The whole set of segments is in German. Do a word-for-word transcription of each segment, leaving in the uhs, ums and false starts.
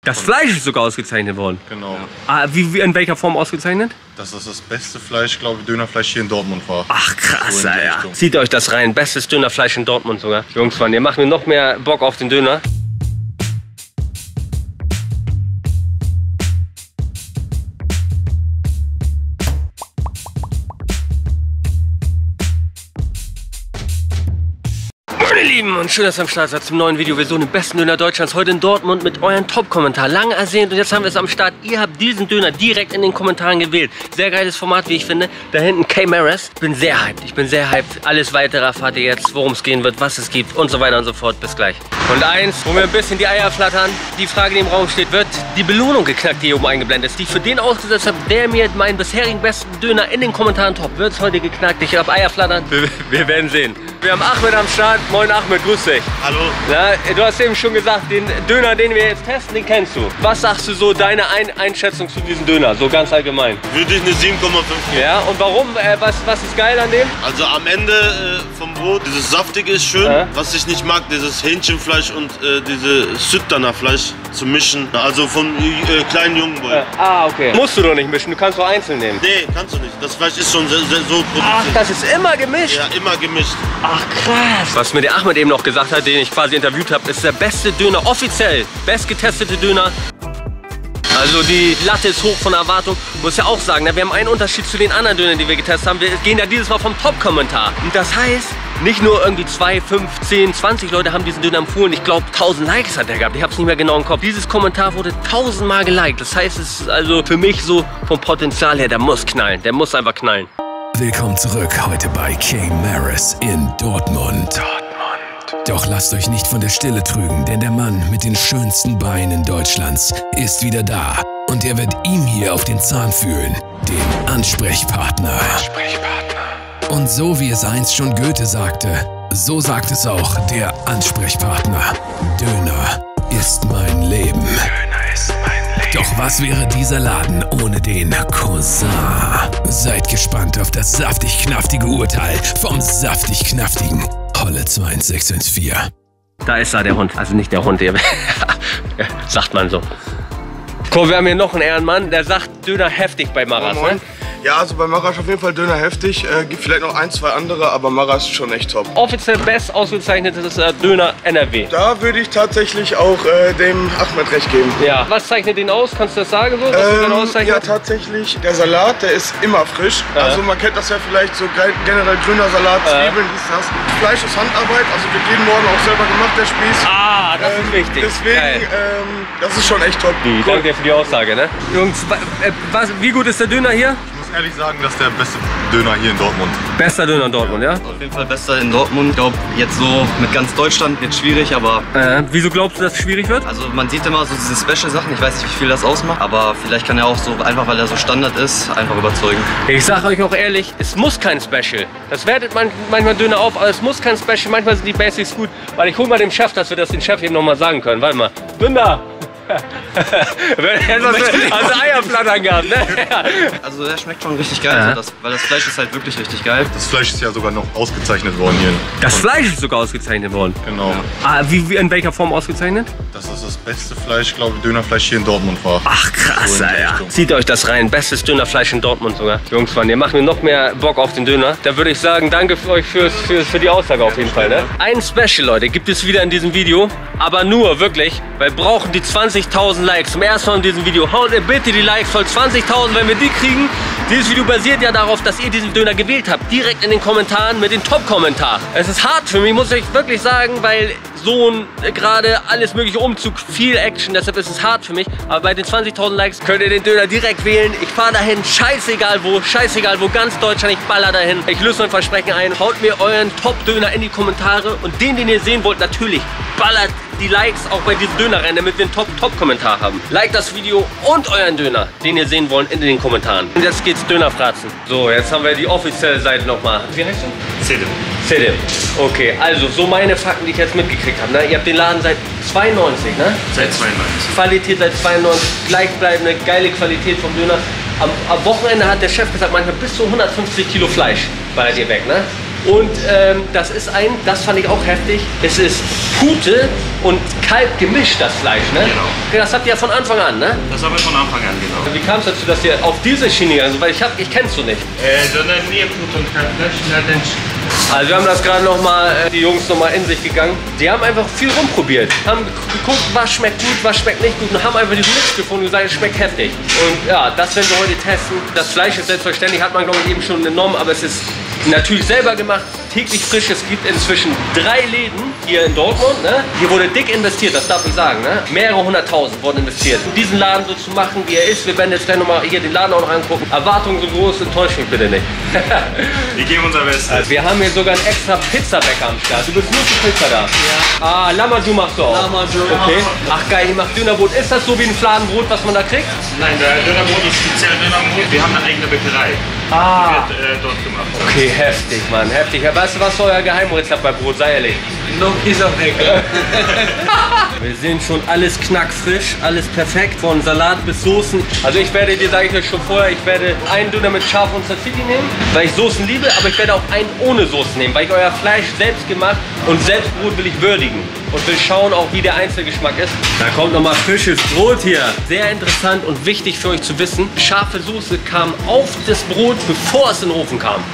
Das Fleisch ist sogar ausgezeichnet worden. Genau. Ah, wie, wie, in welcher Form ausgezeichnet? Dass das das beste Fleisch, glaube ich, Dönerfleisch hier in Dortmund war. Ach krass, so ja. Zieht euch das rein. Bestes Dönerfleisch in Dortmund sogar. Jungs, Mann, ihr macht mir noch mehr Bock auf den Döner. Meine Lieben, und schön, dass ihr am Start seid zum neuen Video. Wir suchen den besten Döner Deutschlands heute in Dortmund mit euren Top-Kommentaren. Lange ersehnt und jetzt haben wir es am Start. Ihr habt diesen Döner direkt in den Kommentaren gewählt. Sehr geiles Format, wie ich finde. Da hinten K-Maris. Ich bin sehr hyped. Ich bin sehr hyped. Alles weitere erfahrt ihr jetzt, worum es gehen wird, was es gibt und so weiter und so fort. Bis gleich. Und eins, wo mir ein bisschen die Eier flattern, die Frage, die im Raum steht, wird die Belohnung geknackt, die hier oben eingeblendet ist, die ich für den ausgesetzt habe, der mir meinen bisherigen besten Döner in den Kommentaren top. Wird es heute geknackt? Ich habe Eier flattern. Wir, wir werden sehen. Wir haben Ahmed am Start. Moin Ahmed, grüß dich. Hallo. Na, du hast eben schon gesagt, den Döner, den wir jetzt testen, den kennst du. Was sagst du so, deine Ein Einschätzung zu diesem Döner, so ganz allgemein? Würde ich eine sieben Komma fünf geben. Ja, und warum? Äh, was, was ist geil an dem? Also am Ende äh, vom Brot, dieses Saftige ist schön. Ja. Was ich nicht mag, dieses Hähnchenfleisch und äh, diese Süddaner Fleisch zu mischen. Also von äh, kleinen Jungen. Äh, ah, okay. Musst du doch nicht mischen, du kannst doch einzeln nehmen. Nee, kannst du nicht. Das Fleisch ist schon sehr, sehr, so produziert. Ach, das ist immer gemischt? Ja, immer gemischt. Ach, krass. Was mir der Ahmed eben noch gesagt hat, den ich quasi interviewt habe, ist der beste Döner, offiziell bestgetestete Döner. Also die Latte ist hoch von der Erwartung. Muss ja auch sagen, wir haben einen Unterschied zu den anderen Dönern, die wir getestet haben. Wir gehen ja dieses Mal vom Top-Kommentar. Und das heißt, nicht nur irgendwie zwei, fünf, zehn, zwanzig Leute haben diesen Döner empfohlen. Ich glaube, tausend Likes hat er gehabt. Ich habe es nicht mehr genau im Kopf. Dieses Kommentar wurde tausendmal geliked. Das heißt, es ist also für mich so vom Potenzial her, der muss knallen. Der muss einfach knallen. Willkommen zurück heute bei K-Maris in Dortmund. Dortmund. Doch lasst euch nicht von der Stille trügen, denn der Mann mit den schönsten Beinen Deutschlands ist wieder da. Und er wird ihm hier auf den Zahn fühlen, den Ansprechpartner. Ansprechpartner. Und so wie es einst schon Goethe sagte, so sagt es auch der Ansprechpartner. Döner ist mein Leben. Döner ist mein Leben. Doch was wäre dieser Laden ohne den Cousin? Seid gespannt auf das saftig-knaftige Urteil vom saftig-knaftigen Holle zwei sechs eins vier. Da ist da der Hund, also nicht der Hund, der sagt man so. Guck, wir haben hier noch einen Ehrenmann, der sagt Döner heftig bei Maras, oh, ne? Ja, also bei Maras auf jeden Fall Döner heftig. Äh, gibt vielleicht noch ein, zwei andere, aber Maras ist schon echt top. Offiziell best ausgezeichnetes äh, Döner N R W. Da würde ich tatsächlich auch äh, dem Ahmed recht geben. Ja. Was zeichnet den aus? Kannst du das sagen? So, was ähm, den auszeichnet? Ja, tatsächlich. Der Salat, der ist immer frisch. Ja. Also man kennt das ja vielleicht so generell grüner Salat, ja. Zwiebeln, dies, das. Fleisch ist Handarbeit, also wird jeden Morgen auch selber gemacht, der Spieß. Ah, das ähm, ist wichtig. Deswegen, ähm, das ist schon echt top. Cool. Danke dir für die Aussage, ne? Jungs, äh, was, wie gut ist der Döner hier? Ich muss ehrlich sagen, das ist der beste Döner hier in Dortmund. Bester Döner in Dortmund, ja? Auf jeden Fall bester in Dortmund. Ich glaube, jetzt so mit ganz Deutschland wird schwierig, aber... Äh, wieso glaubst du, dass es schwierig wird? Also man sieht immer so diese Special-Sachen, ich weiß nicht, wie viel das ausmacht, aber vielleicht kann er auch so, einfach weil er so Standard ist, einfach überzeugen. Ich sage euch auch ehrlich, es muss kein Special. Das wertet man manchmal Döner auf, aber es muss kein Special. Manchmal sind die Basics gut, weil ich hole mal dem Chef, dass wir das den Chef eben noch mal sagen können. Warte mal. Günther! Also Eierflattern gehabt, ne? Also der schmeckt schon richtig geil, ja. so das, weil das Fleisch ist halt wirklich richtig geil. Das Fleisch ist ja sogar noch ausgezeichnet worden hier. Das Fleisch ist sogar ausgezeichnet worden? Genau. Ja. Ah, wie, wie, in welcher Form ausgezeichnet? Dass das das beste Fleisch, glaube ich, Dönerfleisch hier in Dortmund war. Ach krass, so Alter. Zieht euch das rein. Bestes Dönerfleisch in Dortmund sogar. Jungs, Mann, ihr macht mir noch mehr Bock auf den Döner. Da würde ich sagen, danke für euch für, für, für die Aussage auf jeden Fall. Ne? Ein Special, Leute, gibt es wieder in diesem Video. Aber nur, wirklich, weil wir brauchen die zwanzigtausend Likes. Zum ersten Mal in diesem Video. Haut ihr bitte die Likes voll. zwanzigtausend, wenn wir die kriegen. Dieses Video basiert ja darauf, dass ihr diesen Döner gewählt habt. Direkt in den Kommentaren mit den Top-Kommentaren. Es ist hart für mich, muss ich wirklich sagen, weil so ein äh, gerade alles mögliche Umzug, viel Action, deshalb ist es hart für mich. Aber bei den zwanzigtausend Likes könnt ihr den Döner direkt wählen. Ich fahre dahin, scheißegal wo, scheißegal wo, ganz Deutschland, ich baller dahin. Ich löse mein Versprechen ein. Haut mir euren Top-Döner in die Kommentare und den, den ihr sehen wollt, natürlich ballert die Likes auch bei diesem Dönerrennen, damit wir einen Top-Top-Kommentar haben. Like das Video und euren Döner, den ihr sehen wollt, in den Kommentaren. Und jetzt geht's Dönerfratzen. So, jetzt haben wir die offizielle Seite nochmal. Wie heißt du? Selim. Selim. Okay, also so meine Fakten, die ich jetzt mitgekriegt habe. Ne? Ihr habt den Laden seit zweiundneunzig, ne? Seit zweiundneunzig. Qualität seit zweiundneunzig, gleichbleibende, geile Qualität vom Döner. Am, am Wochenende hat der Chef gesagt, manchmal bis zu hundertfünfzig Kilo Fleisch bei dir weg, ne? Und ähm, das ist ein, das fand ich auch heftig, es ist Pute und Kalb gemischt, das Fleisch, ne? Genau. Das habt ihr ja von Anfang an, ne? Das haben wir von Anfang an, genau. Wie kam es dazu, dass ihr auf diese Schiene gegangen seid? Weil ich, hab, ich kenn's so nicht. Äh, sondern Nierbrot und Kalbfleisch, na dann. Also wir haben das gerade noch mal, äh, die Jungs noch mal in sich gegangen. Die haben einfach viel rumprobiert. Haben geguckt, was schmeckt gut, was schmeckt nicht gut und haben einfach diesen Mix gefunden und gesagt, es schmeckt heftig. Und ja, das werden wir heute testen. Das Fleisch ist selbstverständlich, hat man glaube ich eben schon genommen, aber es ist natürlich selber gemacht, täglich frisch. Es gibt inzwischen drei Läden hier in Dortmund. Ne? Hier wurde dick investiert, das darf ich sagen. Ne? Mehrere hunderttausend wurden investiert. Um diesen Laden so zu machen, wie er ist, wir werden jetzt gleich noch mal hier den Laden auch noch angucken. Erwartungen so groß, enttäuscht mich bitte nicht. Wir geben unser Bestes. Also wir haben hier sogar einen extra Pizzabäcker am Start. Du bist nur für Pizza da? Ja. Ah, Lamaju machst du auch? Lamaju. Okay. Ach geil, ihr macht Dönerbrot. Ist das so wie ein Fladenbrot, was man da kriegt? Nein, der Dönerbrot ist speziell Dönerbrot. Wir haben eine eigene Bäckerei. Ah. Die wird äh, dort gemacht. Okay, heftig, Mann, heftig. Ja, weißt du, was euer Geheimrezept bei Brot? Sei ehrlich. No piece of bacon. Wir sehen schon alles knackfrisch, alles perfekt, von Salat bis Soßen. Also ich werde dir, sage ich euch schon vorher, ich werde einen Döner mit Schaf und Tzatziki nehmen, weil ich Soßen liebe, aber ich werde auch einen ohne Soßen nehmen, weil ich euer Fleisch selbst gemacht und Selbstbrot will ich würdigen und will schauen auch, wie der Einzelgeschmack ist. Da kommt nochmal frisches Brot hier. Sehr interessant und wichtig für euch zu wissen, scharfe Soße kam auf das Brot, bevor es in den Ofen kam.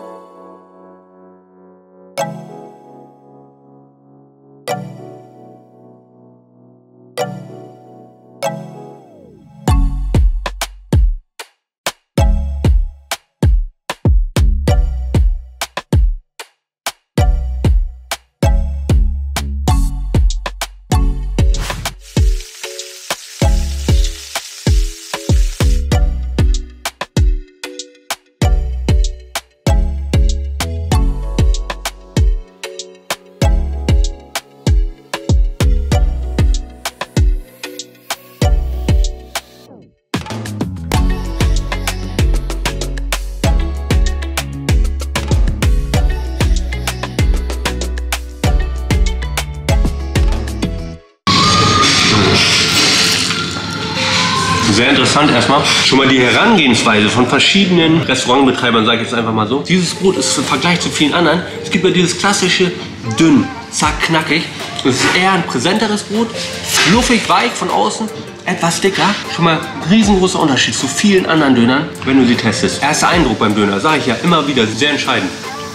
Sehr interessant erstmal. Schon mal die Herangehensweise von verschiedenen Restaurantbetreibern, sage ich jetzt einfach mal so. Dieses Brot ist im Vergleich zu vielen anderen, es gibt ja dieses klassische dünn, zack, knackig. Es ist eher ein präsenteres Brot, fluffig, weich von außen, etwas dicker. Schon mal ein riesengroßer Unterschied zu vielen anderen Dönern, wenn du sie testest. Erster Eindruck beim Döner, sage ich ja immer wieder, sehr entscheidend.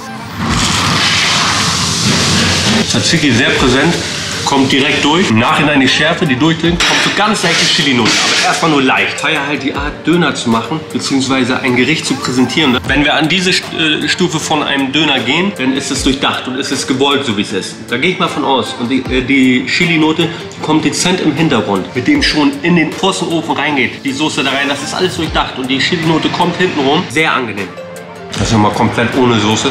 Tzatziki sehr präsent. Kommt direkt durch. Im Nachhinein die Schärfe, die durchklingt, kommt so ganz leichte Chili-Noten, aber erstmal nur leicht. Ich feiere halt die Art, Döner zu machen, beziehungsweise ein Gericht zu präsentieren. Wenn wir an diese äh, Stufe von einem Döner gehen, dann ist es durchdacht und ist es gewollt, so wie es ist. Da gehe ich mal von aus. Und die, äh, die Chili-Note kommt dezent im Hintergrund, mit dem schon in den Ofen reingeht. Die Soße da rein, das ist alles durchdacht und die Chili-Note kommt hinten rum. Sehr angenehm. Das ist nochmal komplett ohne Soße.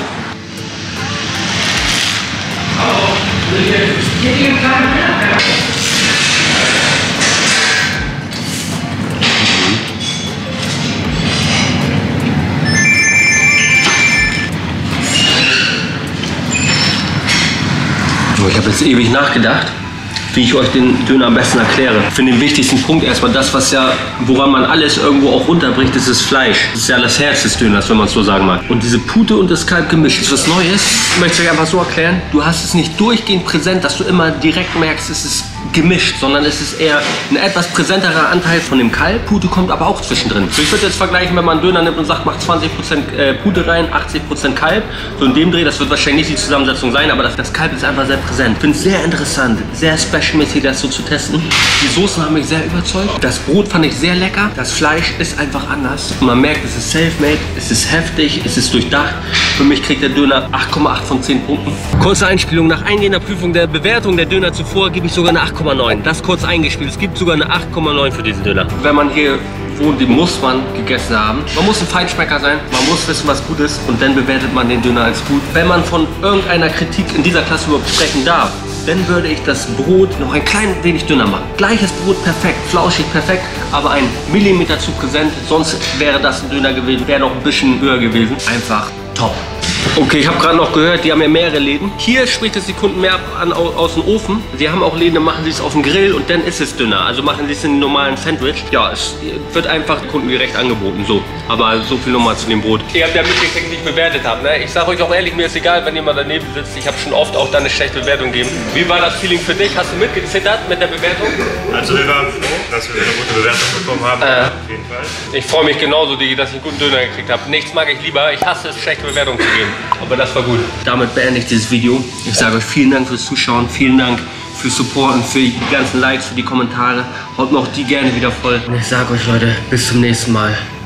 So, ich habe jetzt ewig nachgedacht, wie ich euch den Döner am besten erkläre. Ich finde den wichtigsten Punkt erstmal das, was ja, woran man alles irgendwo auch runterbricht, ist das Fleisch. Das ist ja das Herz des Döners, wenn man es so sagen mag. Und diese Pute und das Kalb gemischt, das ist was Neues. Ich möchte es euch einfach so erklären. Du hast es nicht durchgehend präsent, dass du immer direkt merkst, es ist gemischt, sondern es ist eher ein etwas präsenterer Anteil von dem Kalb. Pute kommt aber auch zwischendrin. So, ich würde jetzt vergleichen, wenn man einen Döner nimmt und sagt, macht zwanzig Prozent Pute rein, achtzig Prozent Kalb. So in dem Dreh, das wird wahrscheinlich nicht die Zusammensetzung sein, aber das, das Kalb ist einfach sehr präsent. Ich finde es sehr interessant, sehr specialmäßig, das so zu testen. Die Soßen haben mich sehr überzeugt. Das Brot fand ich sehr lecker. Das Fleisch ist einfach anders. Und man merkt, es ist self-made, es ist heftig, es ist durchdacht. Für mich kriegt der Döner acht Komma acht von zehn Punkten. Kurze Einspielung. Nach eingehender Prüfung der Bewertung der Döner zuvor gebe ich sogar eine acht Komma neun. Das kurz eingespielt. Es gibt sogar eine acht Komma neun für diesen Döner. Wenn man hier wohnt, den muss man gegessen haben. Man muss ein Feinschmecker sein. Man muss wissen, was gut ist. Und dann bewertet man den Döner als gut. Wenn man von irgendeiner Kritik in dieser Klasse überhaupt sprechen darf, dann würde ich das Brot noch ein klein wenig dünner machen. Gleiches Brot perfekt, flauschig perfekt, aber ein Millimeter zu präsent. Sonst wäre das ein Döner gewesen, wäre noch ein bisschen höher gewesen. Einfach top. Okay, ich habe gerade noch gehört, die haben ja mehrere Läden. Hier spricht es die Kunden mehr ab an, aus dem Ofen. Sie haben auch Läden, dann machen sie es auf dem Grill und dann ist es dünner. Also machen sie es in einem normalen Sandwich. Ja, es wird einfach kundengerecht angeboten, so. Aber so viel nochmal zu dem Brot. Ihr habt ja mitgekriegt, wie ich bewertet habe, ne? Ich sage euch auch ehrlich, mir ist egal, wenn jemand daneben sitzt. Ich habe schon oft auch da eine schlechte Bewertung gegeben. Wie war das Feeling für dich? Hast du mitgezittert mit der Bewertung? Also wir waren froh, dass wir eine gute Bewertung bekommen haben. Äh, auf jeden Fall. Ich freue mich genauso, Digi, dass ich einen guten Döner gekriegt habe. Nichts mag ich lieber. Ich hasse es, schlechte Bewertungen zu geben. Aber das war gut. Damit beende ich dieses Video. Ich sage euch vielen Dank fürs Zuschauen. Vielen Dank fürs Supporten, für die ganzen Likes, für die Kommentare. Haut mir auch die gerne wieder voll. Und ich sage euch, Leute, bis zum nächsten Mal.